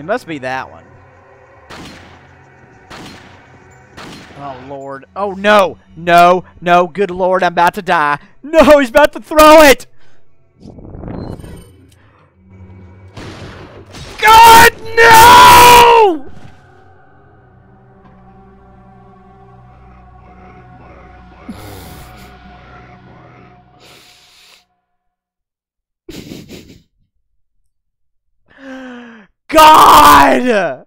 It must be that one. Oh, Lord. Oh, no. No. No. Good Lord, I'm about to die. No, he's about to throw it! God, no! God!